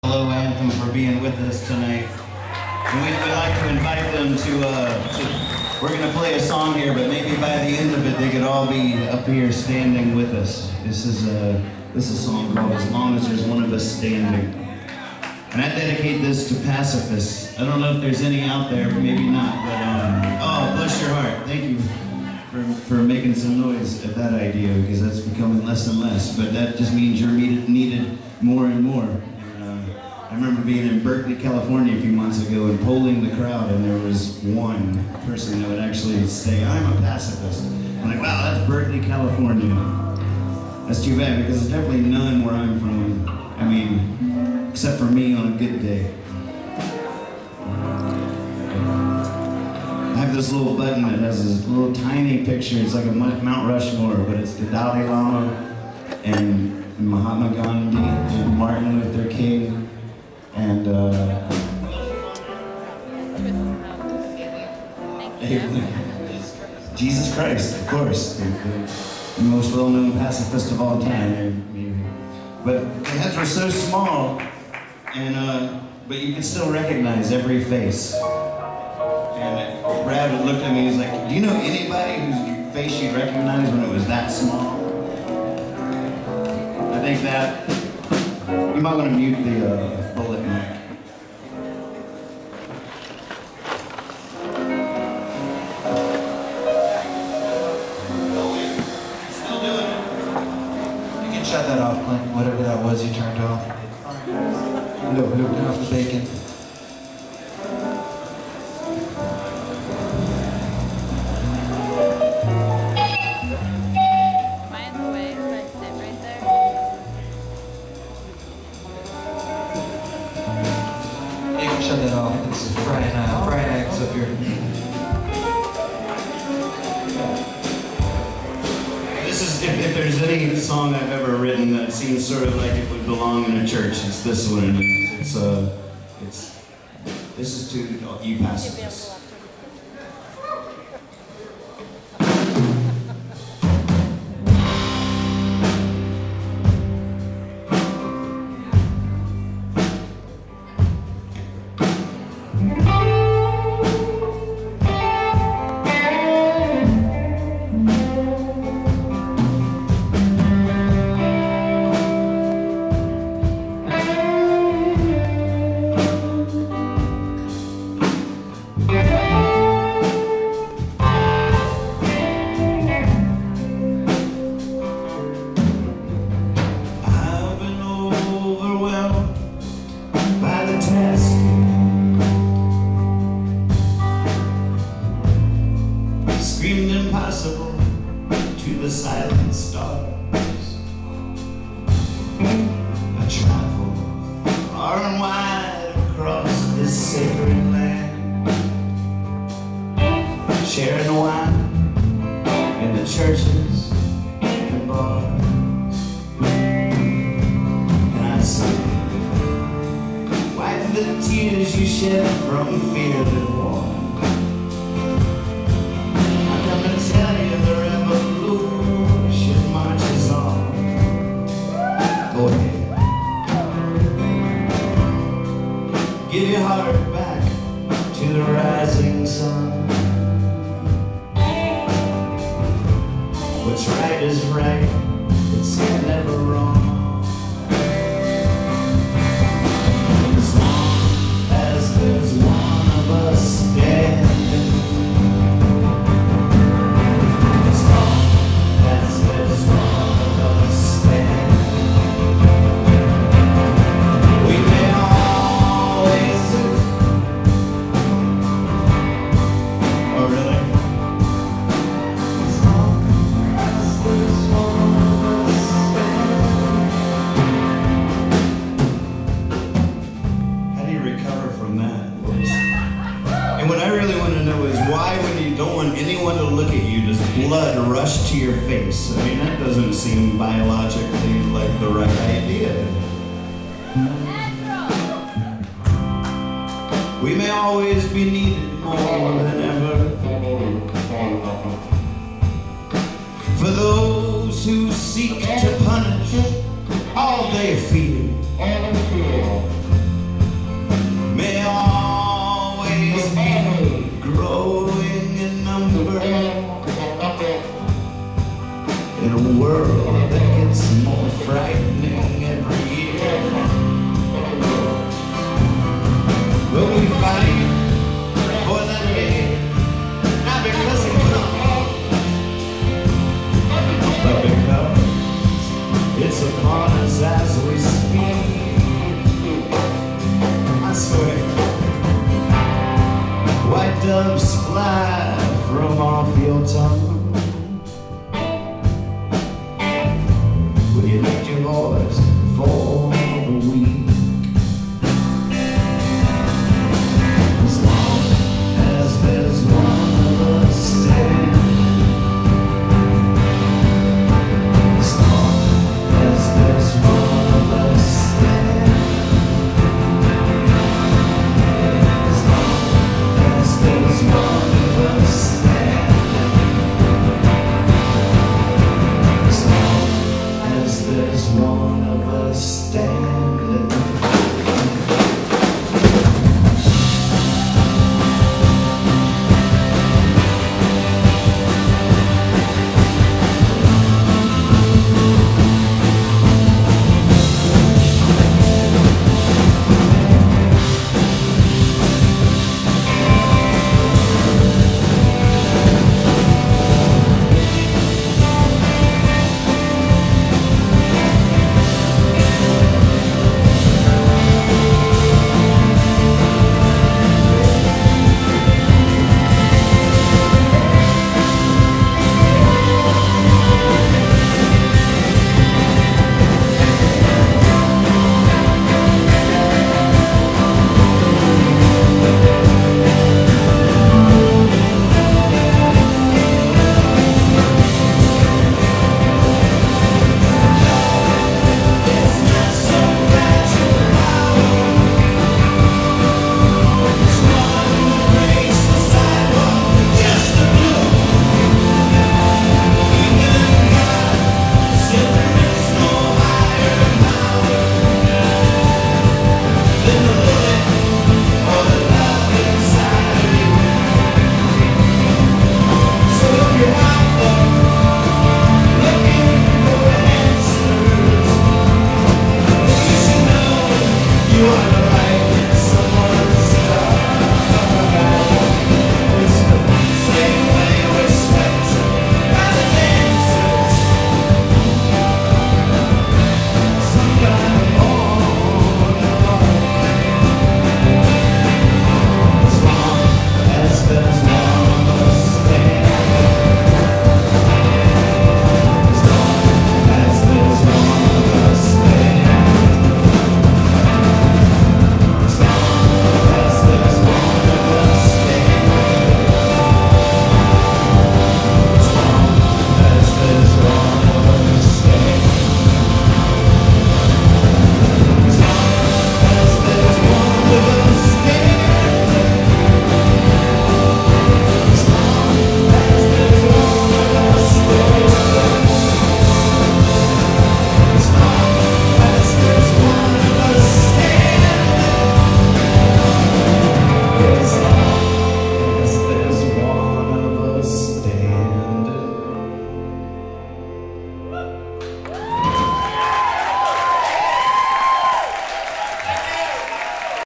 Hello Anthem for being with us tonight. And we'd like to invite them to we're going to play a song here, but maybe by the end of it they could all be up here standing with us. This is a song called As Long as There's One of Us Standing. And I dedicate this to pacifists. I don't know if there's any out there, maybe not, but oh, bless your heart. Thank you for making some noise at that idea, because that's becoming less and less, but that just means you're needed more and more. I remember being in Berkeley, California a few months ago and polling the crowd, and there was one person that would actually say, I'm a pacifist. I'm like, wow, that's Berkeley, California. That's too bad, because there's definitely none where I'm from. I mean, except for me on a good day. I have this little button that has this little tiny picture. It's like a Mount Rushmore, but it's the Dalai Lama and Mahatma Gandhi and Martin Luther King. And Jesus Christ, of course, the most well-known pacifist of all time. But the heads were so small, and but you could still recognize every face. And Brad would look at me, he's like, do you know anybody whose face you'd recognize when it was that small? I think that, you might want to mute the bullet mic. Still doing it. You can shut that off, Clint, whatever that was you turned off. No, turn off the bacon. Shut that off. This is Brian Axe up here. This is, if there's any song I've ever written that seems sort of like it would belong in a church, it's this one. This is to you pacifists. Screamed impossible to the silent stars. I travel far and wide across this sacred land, sharing wine in the churches and bars. And I say, wipe the tears you shed from fear that war. Tell you the revolution marches on. Go ahead. Give your heart back to the rising sun. What's right is right, it's never wrong. As long as there's one of us standing, anyone to look at you, does blood rush to your face? I mean, that doesn't seem biologically like the right idea. We may always be needed more than ever. For those who seek to punish all they fear, this way. White doves fly from off your tongue.